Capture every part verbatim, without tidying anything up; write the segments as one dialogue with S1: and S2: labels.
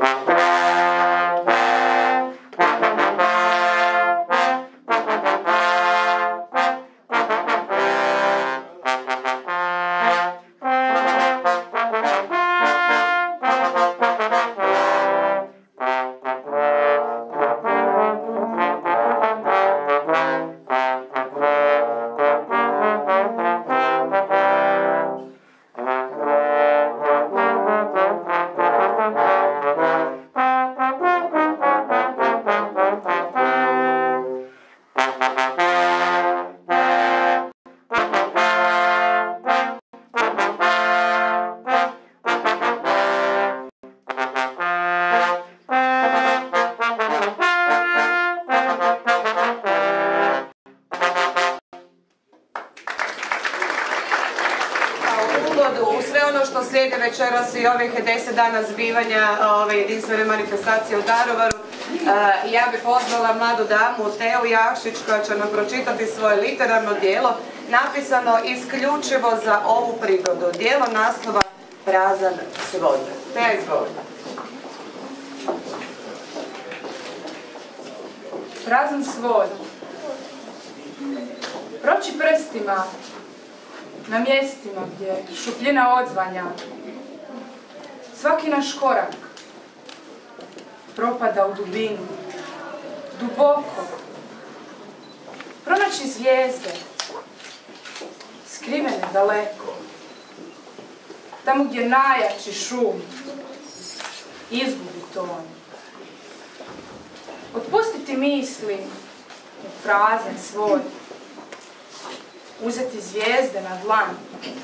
S1: U sve ono što slijede večeras i ovih deset dana zbivanja ove jedinstvene manifestacije u Daruvaru, ja bih pozvala mladu damu Teu Jakšić koja će nam pročitati svoje literarno djelo napisano isključivo za ovu prigodu. Djelo naslova Prazan svod. Teja, izvoli.
S2: Prazan svod. Proći prstima na mjestima gdje šupljina odzvanja. Svaki naš korak propada u dubinu, duboko. Pronaći zvijezde, skrivene daleko. Tamo gdje najjači šum izgubi ton. Otpustiti misli u prazan svoj. Uzeti zvijezde na dlan.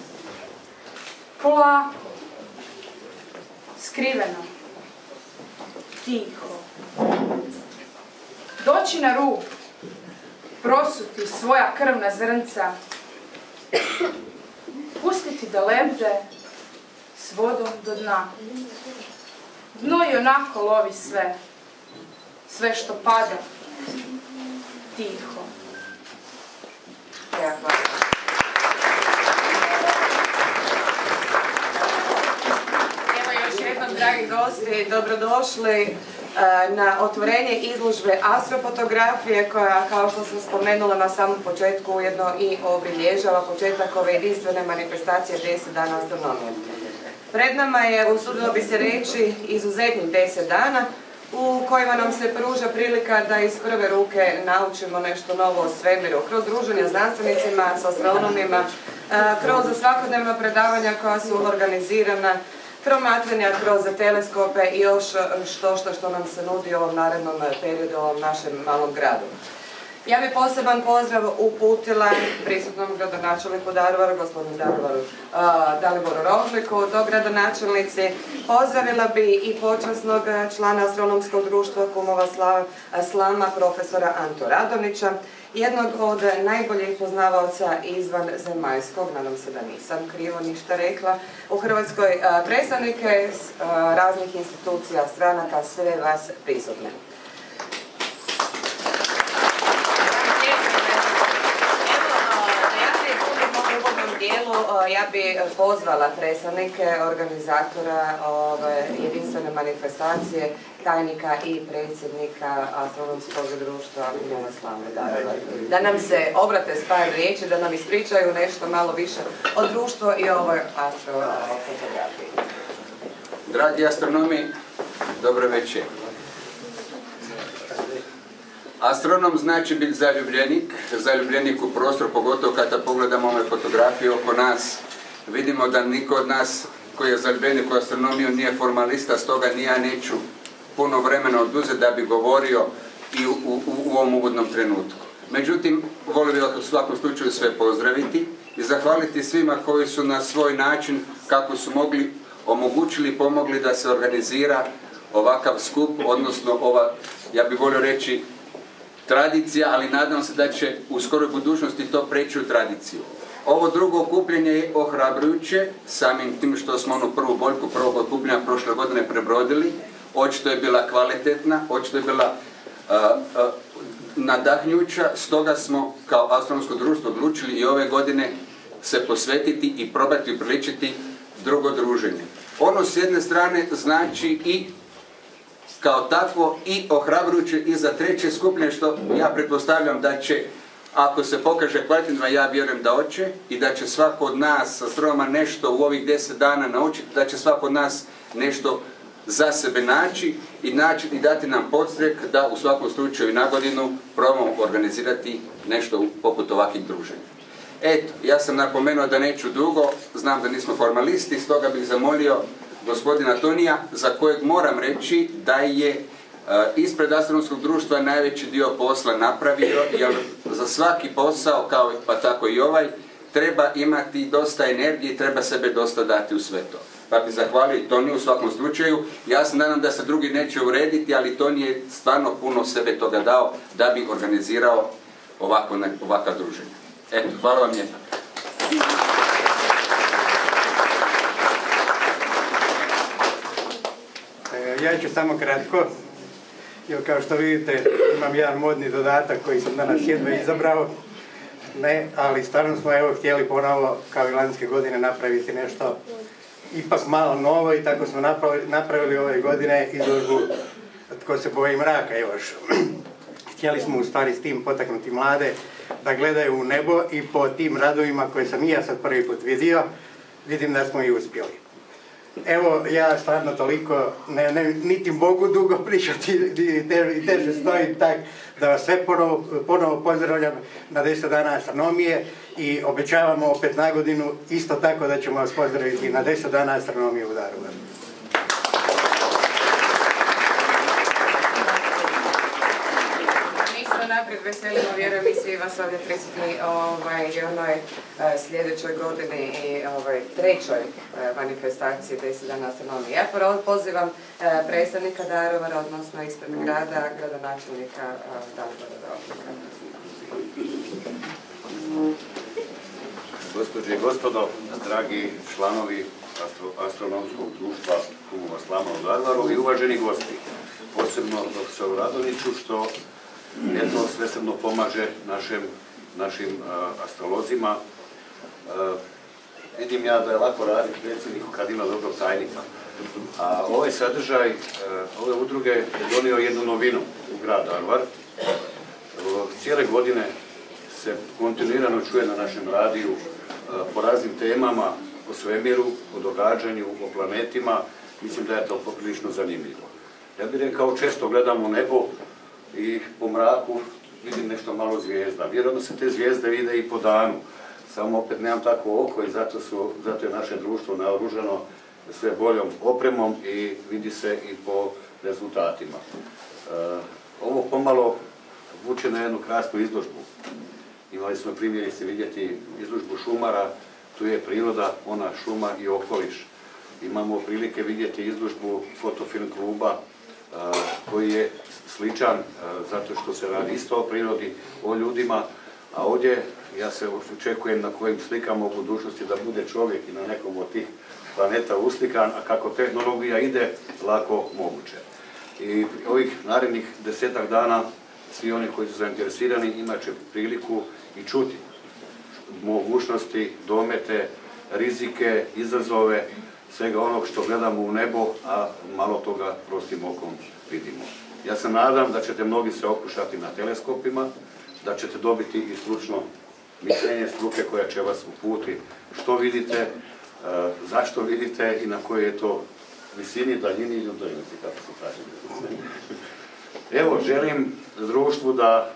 S2: Polako, skriveno, tiho. Doći na rub, prosuti svoja krvna zrnca. Pustiti da lebde s vodom do dna. Dno i onako lovi sve, sve što pada, tiho.
S1: Evo još jednom, dragi gosti, dobrodošli na otvorenje izložbe astrofotografije koja, kao što sam spomenula na samom početku, ujedno i obilježava početak ove jedinstvene manifestacije deset dana astronomije. Pred nama je, usudilo bi se reći, izuzetnih deset dana u kojima nam se pruža prilika da iz prve ruke naučimo nešto novo o svemiru, kroz druženja znanstvenicima, s astronomima, kroz svakodnevna predavanja koja su organizirana, promatranja kroz teleskope i još što što što nam se nudi u ovom narednom periodu u ovom našem malom gradu. Ja bih poseban pozdrav uputila prisutnom gradonačelniku Daruvara, gospodinu Daruvaru Daliboru Rožliku, dogradonačelnici. Pozdravila bi i počasnog člana astronomskog društva Kumova Slama, profesora Antu Radonića, jednog od najboljih poznavaoca izvan zemaljskog, nadam se da nisam krivo ništa rekla, u Hrvatskoj, predstavnike raznih institucija, stranaka, sve vas prisutne. Ja bi pozvala predstavnike organizatora jedinstvene manifestacije, tajnika i predsjednika astronomskog društva Kumova Slama, da nam se obrate s par riječi, da nam ispričaju nešto malo više o društvu i ovoj astrofotografiji.
S3: Dragi astronomi, dobro večer. Astronom znači biti zaljubljenik, zaljubljenik u prostor, pogotovo kada pogledamo ove fotografije oko nas. Vidimo da niko od nas koji je zaljubljenik u astronomiju nije formalista, stoga ni ja neću puno vremena oduzeti da bi govorio i u, u, u ovom uvodnom trenutku. Međutim, volio bih u svakom slučaju sve pozdraviti i zahvaliti svima koji su na svoj način, kako su mogli, omogućili i pomogli da se organizira ovakav skup, odnosno ova, ja bih volio reći, tradicija, ali nadam se da će u skoroj budućnosti to preći u tradiciju. Ovo drugo okupljanje je ohrabrujuće, samim tim što smo onu prvu boljku prvog okupljanja prošle godine prebrodili. Očito je bila kvalitetna, očito je bila uh, uh, nadahnjuća, stoga smo kao astronomsko društvo odlučili i ove godine se posvetiti i probati upriličiti drugo druženje. Ono s jedne strane znači i kao takvo i ohrabrujuće i za treće skupine, što ja pretpostavljam da će, ako se pokaže kvalitetno, ja vjerujem da hoće, i da će svako od nas astronoma nešto u ovih deset dana naučiti, da će svako od nas nešto za sebe naći i, naći, i dati nam podstrek da u svakom slučaju na godinu probamo organizirati nešto poput ovakvih druženja. Eto, ja sam napomenuo da neću dugo, znam da nismo formalisti, stoga bih zamolio gospodina Tonija, za kojeg moram reći da je e, ispred astronomskog društva najveći dio posla napravio, jer za svaki posao, kao pa tako i ovaj, treba imati dosta energije i treba sebe dosta dati u sve to. Pa bih zahvalio i Toniju u svakom slučaju. Ja se nadam da se drugi neće urediti, ali Toni je stvarno puno sebe toga dao da bi organizirao ovako, ovakva druženja. Eto, hvala vam lijepa.
S4: Ja ću samo kratko, jer kao što vidite imam jedan modni dodatak koji sam danas jedva izabrao. Ne, ali stvarno smo evo htjeli ponovo kao i lanjske godine napraviti nešto ipak malo novo i tako smo napravili, napravili ove godine izložbu Tko se boji mraka još. Htjeli smo u stvari s tim potaknuti mlade da gledaju u nebo i po tim radovima koje sam i ja sad prvi put vidio, vidim da smo i uspjeli. Evo, ja stvarno toliko, ne, ne, niti mogu dugo pričati i teže, teže stojim tak da vas sve ponovo, ponovo pozdravljam na deset dana astronomije i obećavamo opet na godinu isto tako da ćemo vas pozdraviti na deset dana astronomije u Daruvaru.
S1: Naprijed veselimo, vjerujem i svi vas ovdje prisutni ovaj, i onoj uh, sljedećoj godini i ovaj, trećoj uh, manifestaciji deset dana astronomije. Ja prvo pozivam uh, predstavnika Daruvara, odnosno ispred grada, gradonačelnika uh, Daruvara.
S5: Gospođe i gospodo, dragi članovi astro, astronomskog društva Kumova slama u Daruvaru i uvaženi gosti, posebno doktoru Radoniću, što eto svesrdno pomaže našem, našim uh, astrolozima. Uh, vidim ja da je lako raditi predsjedniku kad ima dobrog tajnika. A ovaj sadržaj, uh, ove udruge je donio jednu novinu u grad Daruvar. Uh, cijele godine se kontinuirano čuje na našem radiju uh, po raznim temama, o svemiru, o događanju, o planetima. Mislim da je to poprilično zanimljivo. Ja bih rekao, često gledam u nebo i po mraku vidim nešto malo zvijezda. Vjerojatno se te zvijezde vide i po danu, samo opet nemam takvo oko i zato, su, zato je naše društvo naoružano sve boljom opremom i vidi se i po rezultatima. E, ovo pomalo vuče na jednu krasnu izložbu. Imali smo primjerice vidjeti izložbu šumara, tu je priroda, ona šuma i okoliš. Imamo prilike vidjeti izložbu fotofilm kluba koji je sličan zato što se radi isto o prirodi, o ljudima, a ovdje ja se očekujem na kojim slikama u budućnosti da bude čovjek i na nekom od tih planeta uslikan, a kako tehnologija ide, lako moguće. I ovih narednih desetak dana svi oni koji su zainteresirani imat će priliku i čuti mogućnosti, domete, rizike, izazove, svega onog što gledamo u nebo, a malo toga prostim okom vidimo. Ja se nadam da ćete mnogi se okušati na teleskopima, da ćete dobiti i stručno mišljenje struke koja će vas uputi što vidite, zašto vidite i na kojoj je to visini, daljini i udaljenosti, kako se kaže. Evo, želim društvu da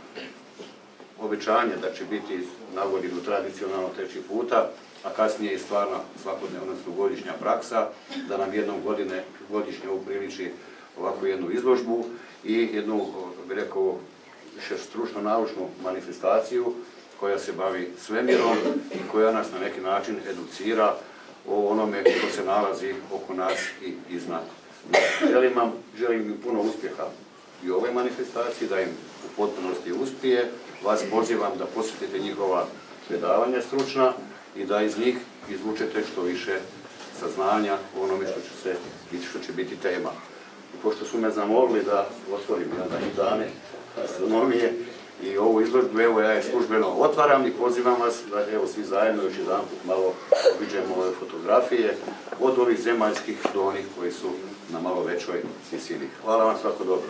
S5: obećanje da će biti na godinu tradicionalno treći puta, a kasnije i stvarna svakodnevna godišnja praksa, da nam jednom godine, godišnje upriliči ovakvu jednu izložbu i jednu, bih rekao, više stručno-naučnu manifestaciju koja se bavi svemirom i koja nas na neki način educira o onome što se nalazi oko nas i iznad. Želim vam, želim im puno uspjeha i u ovoj manifestaciji, da im u potpunosti uspije. Vas pozivam da posjetite njihova predavanja stručna i da iz njih izvučete što više saznanja o onome što će, se, što će biti tema. I pošto su me zamolili da otvorim jedan i dane astronomije i ovu izložbu, evo ja je službeno otvaram i pozivam vas da evo svi zajedno još jedan put malo obiđemo ove fotografije od ovih zemaljskih do onih koji su na malo većoj visini. Hvala vam, svako dobro.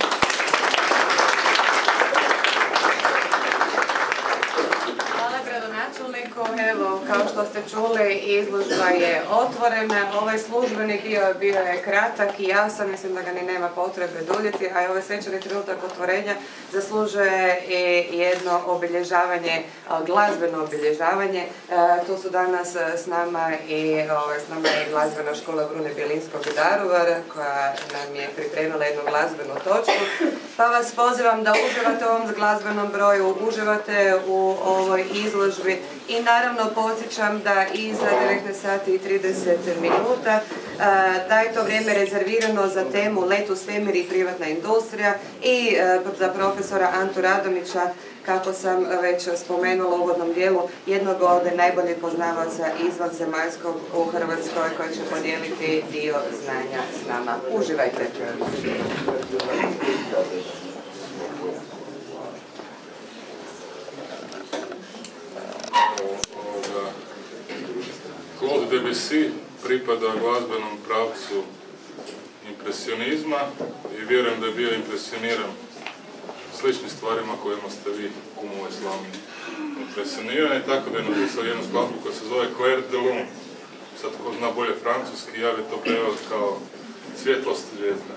S1: Hvala gradonačelniku. Evo, kao što ste čuli, izložba je otvorena. Ovaj službeni dio bio je kratak i jasan, mislim da ga ni nema potrebe duljiti, a i ovaj svečani trenutak otvorenja zaslužuje i jedno obilježavanje, glazbeno obilježavanje. Tu su danas s nama i s nama je glazbena škola Brune Bjelinskog i Daruvara, koja nam je pripremila jednu glazbenu točku. Pa vas pozivam da uživate u ovom glazbenom broju, uživate u ovoj izložbi i naravno podsjećam da iza devetnaest sati i trideset minuta da je to vrijeme rezervirano za temu Let u svemir i privatna industrija i za profesora Antu Radomića, kako sam već spomenula u uvodnom dijelu, jednog od najboljih poznavaca izvanzemaljskog u Hrvatskoj, koji će podijeliti dio znanja s nama. Uživajte!
S6: Claude Debussy pripada glazbenom pravcu impresionizma i vjerujem da je bio impresioniran sličnim stvarima kojima ste vi, kumove slami, impresionirani, tako da je napisao jednu skladbu koja se zove Clair de Lune. Sad ko zna bolje francuski, ja bi to preveo kao svjetlost zvijezda.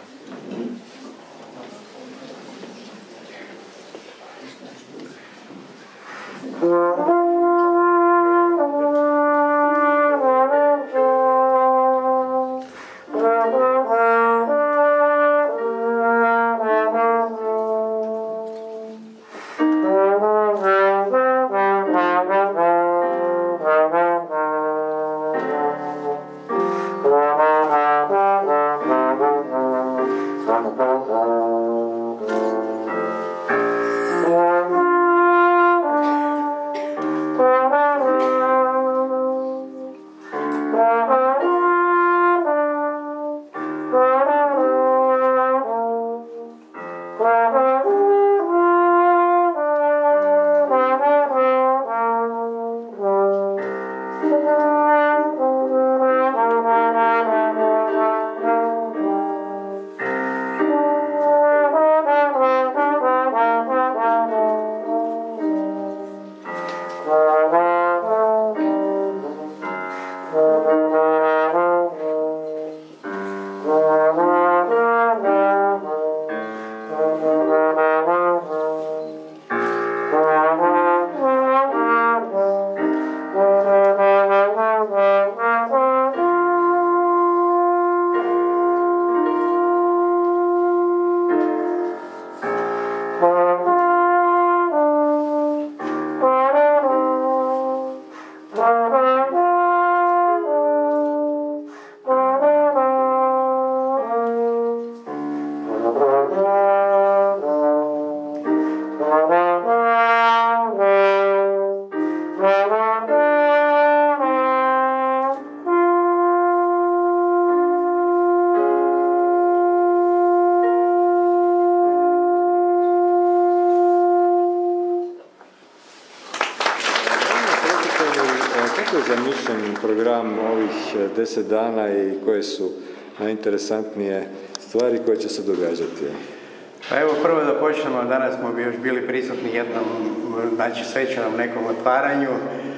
S7: Program ovih deset dana i koje su najinteresantnije stvari koje će se događati?
S4: Pa evo, prvo da počnemo, danas smo još bili prisutni jednom, znači svečanom nekom otvaranju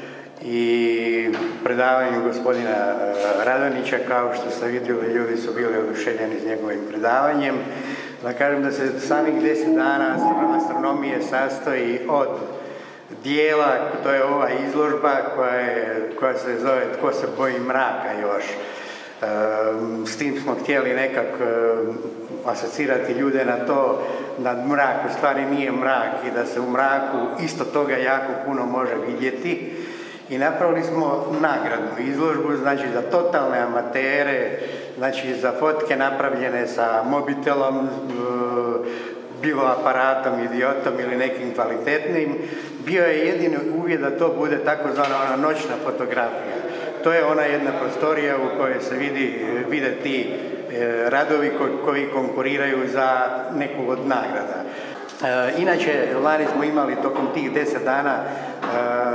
S4: i predavanju gospodina Radonića. Kao što ste vidjeli, ljudi su bili oduševljeni s njegovim predavanjem. Da kažem da se samih deset dana astronomije sastoji od dijela, to je ova izložba koja, je, koja se zove Tko se boji mraka još. E, s tim smo htjeli nekak e, asocirati ljude na to da mrak u stvari nije mrak i da se u mraku isto toga jako puno može vidjeti. I napravili smo nagradnu izložbu, znači za totalne amatere, znači za fotke napravljene sa mobitelom, e, bilo aparatom, idiotom ili nekim kvalitetnim. Bio je jedini uvjet da to bude takozvana ona noćna fotografija. To je ona jedna prostorija u kojoj se vidi, vide ti e, radovi ko, koji konkuriraju za neku od nagrada. E, inače, lani smo imali tokom tih deset dana e,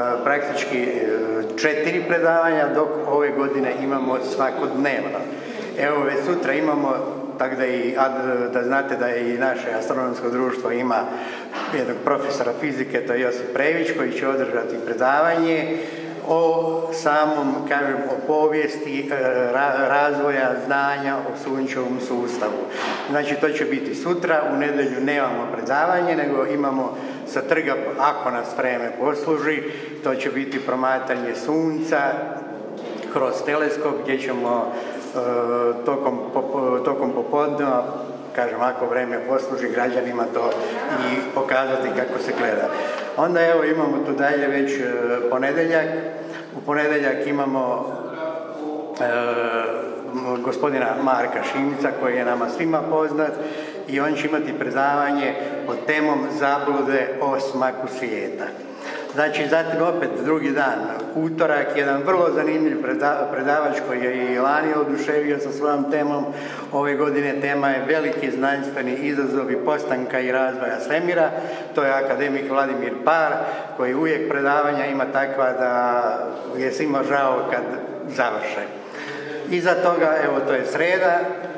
S4: praktički e, četiri predavanja, dok ove godine imamo svakodnevno. Evo, već sutra imamo, tako da, i, da znate da i naše astronomsko društvo ima jednog profesora fizike, to je Josip Prević, koji će održati predavanje o samom, kažem, o povijesti ra, razvoja znanja o sunčevom sustavu. Znači, to će biti sutra, u nedjelju nemamo predavanje, nego imamo sa trga, ako nas vreme posluži, to će biti promatranje sunca kroz teleskop, gdje ćemo e, tokom, po, tokom popodneva, kažem, ako vreme posluži, građanima to i pokazati kako se gleda. Onda evo imamo tu dalje već e, ponedeljak. U ponedeljak imamo e, gospodina Marka Šimica, koji je nama svima poznat, i on će imati predavanje pod temom zablude o smaku svijeta. Znači, zatim opet drugi dan, utorak, jedan vrlo zanimljiv predavač koji je i lani oduševio sa svojom temom. Ove godine tema je veliki znanstveni izazovi postanka i razvoja svemira. To je akademik Vladimir Par, koji uvijek predavanja ima takva da je svima žao kad završe. Iza toga, evo, to je sreda,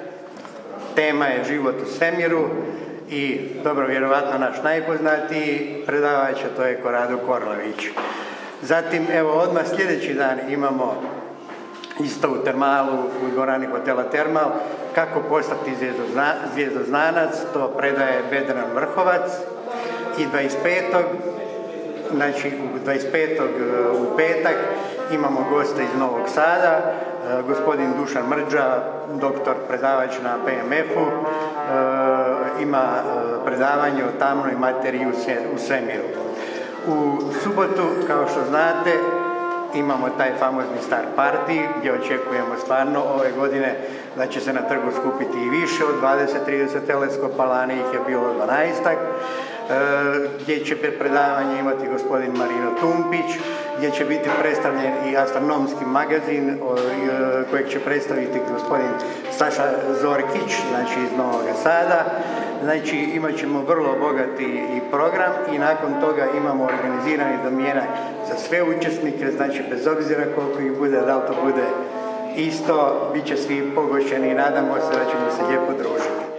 S4: tema je život u svemiru. I, dobro, vjerovatno naš najpoznatiji predavač, a to je Korado Korlović. Zatim, evo, odmah sljedeći dan imamo isto u termalu, u dvorani hotela Termal, kako postati zvijezdozna, zvijezdoznanac, to predaje Vedran Vrhovac. I dvadeset petog znači u dvadeset petog u petak imamo gosta iz Novog Sada, gospodin Dušan Mrđa, doktor predavač na P M F-u, ima predavanje o tamnoj materiji u svemiru. U subotu, kao što znate, imamo taj famozni Star Party, gdje očekujemo stvarno ove godine da će se na trgu skupiti i više od dvadeset do trideset teleskopa, lani ih je bilo dvanaestak, gdje će predavanje imati gospodin Marino Tumpić, gdje će biti predstavljen i astronomski magazin kojeg će predstaviti gospodin Saša Zorkić, znači iz Novog Sada. Znači, imat ćemo vrlo bogati i program i nakon toga imamo organizirani domjenak za sve učesnike, znači bez obzira koliko ih bude, da li to bude isto, bit će svi pogošćeni i nadamo se da ćemo se lijepo družiti.